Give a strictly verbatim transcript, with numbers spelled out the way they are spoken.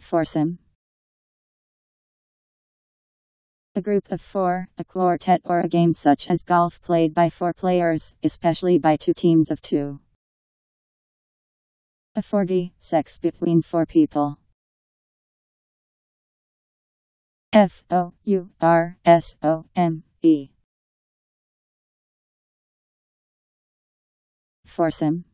Foursome. A group of four, a quartet, or a game such as golf played by four players, especially by two teams of two. A fourgie, sex between four people. F O U R S O M E. Foursome.